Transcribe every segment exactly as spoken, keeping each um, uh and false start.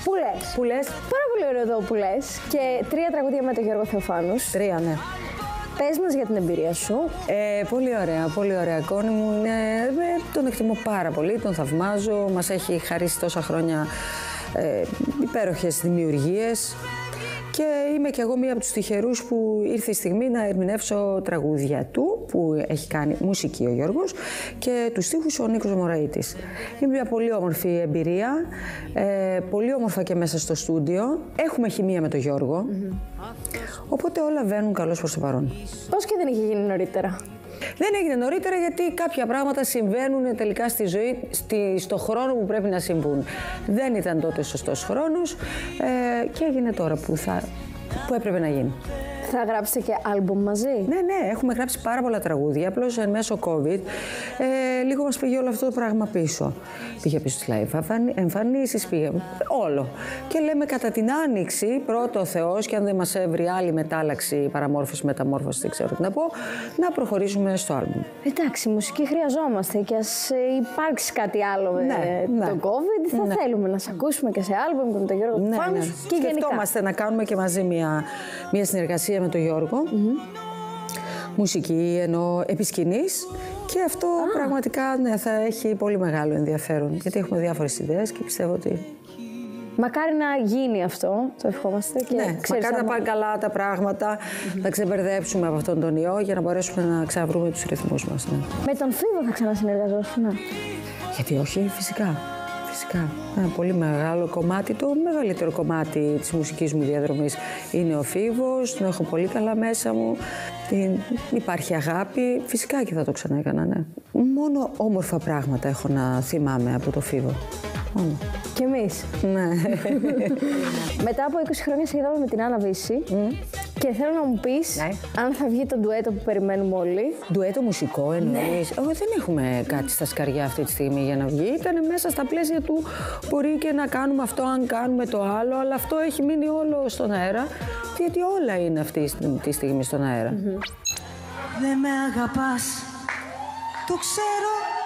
Που λες. Που λες. Πάρα πολύ ωραίο εδώ που λες. Και τρία τραγούδια με τον Γιώργο Θεοφάνους. Τρία, ναι. Πες μας για την εμπειρία σου. Ε, πολύ ωραία, πολύ ωραία. Κόνη μου, είναι, ε, τον εκτιμώ πάρα πολύ, τον θαυμάζω. Μας έχει χαρίσει τόσα χρόνια ε, υπέροχες δημιουργίες. Και είμαι κι εγώ μία από τους τυχερούς που ήρθε η στιγμή να ερμηνεύσω τραγούδια του, που έχει κάνει μουσική ο Γιώργος, και τους στίχους ο Νίκος Μωραΐτης. Είναι μια πολύ όμορφη εμπειρία, ε, πολύ όμορφα και μέσα στο στούντιο. Έχουμε χημεία με τον Γιώργο, mm-hmm. οπότε όλα βαίνουν καλώς προς το παρόν. Πώς και δεν είχε γίνει νωρίτερα? Δεν έγινε νωρίτερα γιατί κάποια πράγματα συμβαίνουν τελικά στη ζωή, στη, στο χρόνο που πρέπει να συμβούν. Δεν ήταν τότε σωστός χρόνος ε, και έγινε τώρα που, θα, που έπρεπε να γίνει. Θα γράψετε και άλμπουμ μαζί? Ναι, ναι, έχουμε γράψει πάρα πολλά τραγούδια. Απλώς εν μέσω COVID ε, λίγο μας πήγε όλο αυτό το πράγμα πίσω. Πήγε πίσω στις live εμφανίσεις, πήγε όλο. Και λέμε κατά την Άνοιξη, πρώτο ο Θεός, και αν δεν μας έβρει άλλη μετάλλαξη, παραμόρφωση, μεταμόρφωση, δεν ξέρω τι να πω, να προχωρήσουμε στο άλμπουμ. Εντάξει, μουσική χρειαζόμαστε και ας υπάρξει κάτι άλλο με ναι, ναι. το COVID. Θα ναι. θέλουμε να σε ακούσουμε και σε άλμπουμ και με τον Γιώργο ναι, Θεοφάνους ναι. και γενικά. Σκεφτόμαστε να κάνουμε και μαζί μια, μια συνεργασία με τον Γιώργο, mm-hmm. μουσική ενώ επί σκηνής, και αυτό ah. πραγματικά ναι, θα έχει πολύ μεγάλο ενδιαφέρον, γιατί έχουμε διάφορες ιδέες και πιστεύω ότι... Μακάρι να γίνει αυτό, το ευχόμαστε. Και ναι, ξέρεις, μακάρι άμα... να πάνε καλά τα πράγματα, mm-hmm. να ξεμπερδέψουμε από αυτόν τον ιό για να μπορέσουμε να ξαναβρούμε τους ρυθμούς μας. Ναι. Με τον Φίβο θα ξανασυνεργαζόσουν? Ναι. Γιατί όχι, φυσικά. Φυσικά. Ένα πολύ μεγάλο κομμάτι, το μεγαλύτερο κομμάτι της μουσικής μου διαδρομής είναι ο Φίβος, τον έχω πολύ καλά μέσα μου, υπάρχει αγάπη, φυσικά και θα το ξαναέκανα, ναι. Μόνο όμορφα πράγματα έχω να θυμάμαι από το Φίβο. Μόνο. Κι εμείς. Ναι. Μετά από είκοσι χρόνια σε είδαμε με την Άννα Βύση mm. και θέλω να μου πεις ναι. αν θα βγει το ντουέτο που περιμένουμε όλοι. Ντουέτο μουσικό εννοείς? Ναι. Όχι, δεν έχουμε κάτι στα σκαριά αυτή τη στιγμή για να βγει. Ήταν μέσα στα πλαίσια του, μπορεί και να κάνουμε αυτό αν κάνουμε το άλλο, αλλά αυτό έχει μείνει όλο στον αέρα, γιατί όλα είναι αυτή τη στιγμή στον αέρα. Mm-hmm. Δεν με αγαπάς, το ξέρω.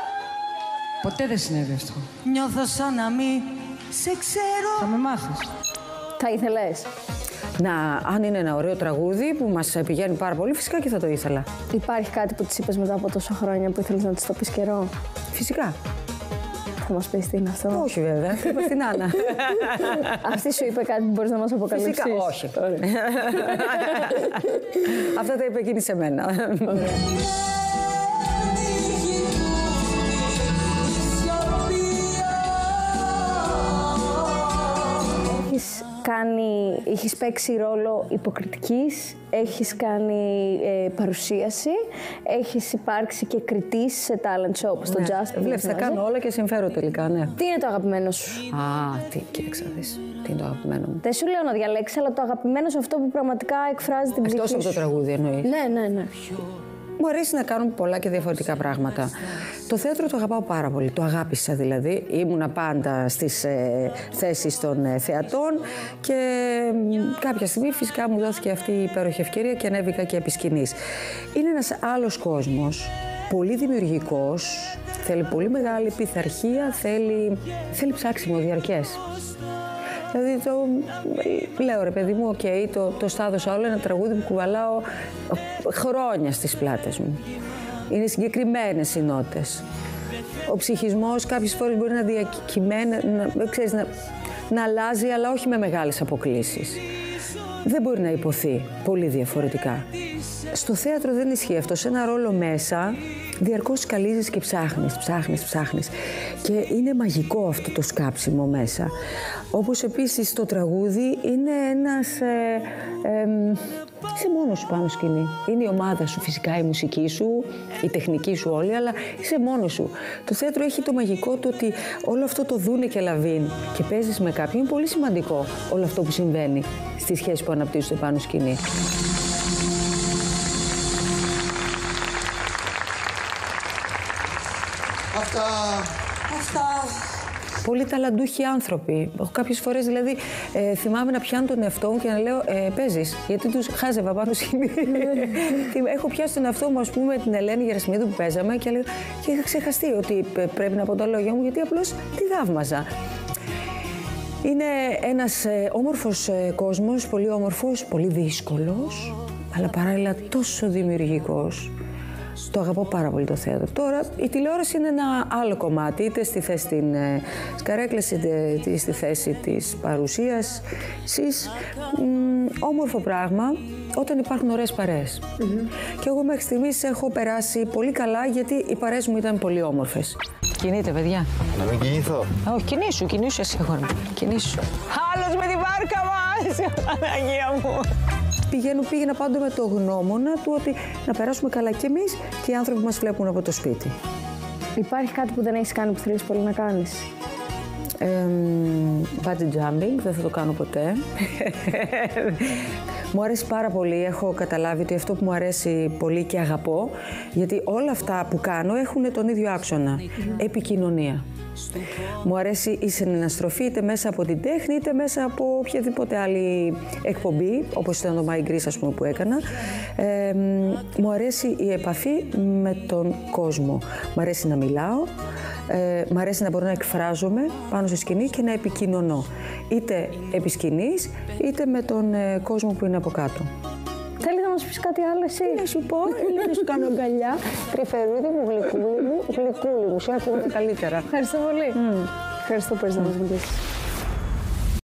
Ποτέ δεν συνέβη αυτό. Νιώθω σαν να μην σε ξέρω. Θα με μάθεις. Θα ήθελες? Να, αν είναι ένα ωραίο τραγούδι που μας πηγαίνει πάρα πολύ, φυσικά και θα το ήθελα. Υπάρχει κάτι που της είπες μετά από τόσα χρόνια που ήθελες να της το πεις καιρό? Φυσικά. Θα μας πεις τι είναι αυτό? Όχι βέβαια, θα είπα στην Άννα. Αυτή σου είπε κάτι που μπορείς να μας αποκαλύψεις? Φυσικά όχι. Αυτά τα είπε εκείνη σε μένα. Έχεις κάνει, έχεις παίξει ρόλο υποκριτικής, έχεις κάνει ε, παρουσίαση, έχεις υπάρξει και κριτής σε talent show, στο ναι. Just. Βλέπεις, τα κάνω όλα και συμφέρω τελικά, ναι. Τι είναι το αγαπημένο σου? Α, τι, κοίταξα δεις. Τι είναι το αγαπημένο μου? Δεν σου λέω να διαλέξεις, αλλά το αγαπημένο σου, αυτό που πραγματικά εκφράζει την ψυχή σου. Εκτός από το τραγούδι εννοείς? Ναι, ναι, ναι. Μου αρέσει να κάνω πολλά και διαφορετικά πράγματα. Το θέατρο το αγαπάω πάρα πολύ, το αγάπησα δηλαδή. Ήμουνα πάντα στις ε, θέσεις των ε, θεατών και ε, κάποια στιγμή φυσικά μου δόθηκε αυτή η υπέροχη ευκαιρία και ανέβηκα και επί σκηνής. Είναι ένας άλλος κόσμος, πολύ δημιουργικός, θέλει πολύ μεγάλη πειθαρχία, θέλει, θέλει ψάξιμο διαρκές. Δηλαδή, το, λέω ρε παιδί μου, οκ, okay, το, το στάδωσα όλο, ένα τραγούδι που κουβαλάω χρόνια στις πλάτες μου. Είναι συγκεκριμένες οι νότες. Ο ψυχισμός κάποιες φορές μπορεί να διακυμαίνει, να, ξέρεις, να, να αλλάζει, αλλά όχι με μεγάλες αποκλίσεις. Δεν μπορεί να υποθεί πολύ διαφορετικά. Στο θέατρο δεν ισχύει αυτό. Σε ένα ρόλο μέσα, διαρκώς σκαλίζεις και ψάχνεις, ψάχνεις, ψάχνεις. Και είναι μαγικό αυτό το σκάψιμο μέσα. Όπως επίσης το τραγούδι είναι ένας... Ε, ε, είσαι μόνος σου πάνω σκηνή. Είναι η ομάδα σου φυσικά, η μουσική σου, η τεχνική σου όλη, αλλά είσαι μόνος σου. Το θέατρο έχει το μαγικό του ότι όλο αυτό το δούνε και λαβίν και παίζεις με κάποιον. Είναι πολύ σημαντικό όλο αυτό που συμβαίνει στη σχέση που αναπτύσσονται πάνω σκηνή. Αυτά... Αυτά... Πολύ ταλαντούχοι άνθρωποι. Κάποιες φορές δηλαδή ε, θυμάμαι να πιάνω τον εαυτό μου και να λέω ε, παίζεις, γιατί τους χάζευα πάνω σκηνή. Έχω πιάσει τον εαυτό μου, ας πούμε, την Ελένη Γερασιμίδου που παίζαμε και, και είχα ξεχαστεί ότι πρέπει να πω τα λόγια μου, γιατί απλώς τη θαύμαζα. Είναι ένας ε, όμορφος ε, κόσμος, πολύ όμορφος, πολύ δύσκολος, αλλά παράλληλα τόσο δημιουργικός. Το αγαπώ πάρα πολύ το θέατρο. Τώρα η τηλεόραση είναι ένα άλλο κομμάτι, είτε στη θέση της ε, καρέκλας, είτε στη θέση της παρουσίας. Σεις, όμορφο πράγμα όταν υπάρχουν ωραίες παρέες. Mm-hmm. Και εγώ μέχρι στιγμής έχω περάσει πολύ καλά, γιατί οι παρέες μου ήταν πολύ όμορφες. Κινείτε, παιδιά. Να μην κινηθώ. Όχι, κινήσου, κινήσου εσύ, αγόρι μου. Κινήσου. Άλλος με την βάρκα μας, Παναγία μου. Πηγαίνω, πήγαινα πάντα με το γνώμονα του ότι να περάσουμε καλά κι εμείς και οι άνθρωποι που μας βλέπουν από το σπίτι. Υπάρχει κάτι που δεν έχεις κάνει που θέλεις πολύ να κάνεις? Ε, bungee jumping, δεν θα το κάνω ποτέ. Μου αρέσει πάρα πολύ, έχω καταλάβει ότι αυτό που μου αρέσει πολύ και αγαπώ, γιατί όλα αυτά που κάνω έχουν τον ίδιο άξονα, επικοινωνία. Μου αρέσει η συναναστροφή είτε μέσα από την τέχνη είτε μέσα από οποιαδήποτε άλλη εκπομπή, όπως ήταν το My Greece, ας πούμε, που έκανα. Ε, μου αρέσει η επαφή με τον κόσμο. Μου αρέσει να μιλάω, ε, μου αρέσει να μπορώ να εκφράζομαι πάνω στη σκηνή και να επικοινωνώ. Είτε επί σκηνής, είτε με τον ε, κόσμο που είναι από κάτω. Θέλεις να μας πεις κάτι άλλο εσύ? Να σου πω, να σου κάνω αγκαλιά. Τρυφερούδι μου, γλυκούλι μου, γλυκούλι μου. Σε ακούω καλύτερα. Ευχαριστώ πολύ. Mm. Ευχαριστώ που ήρθες να μας μιλήσεις.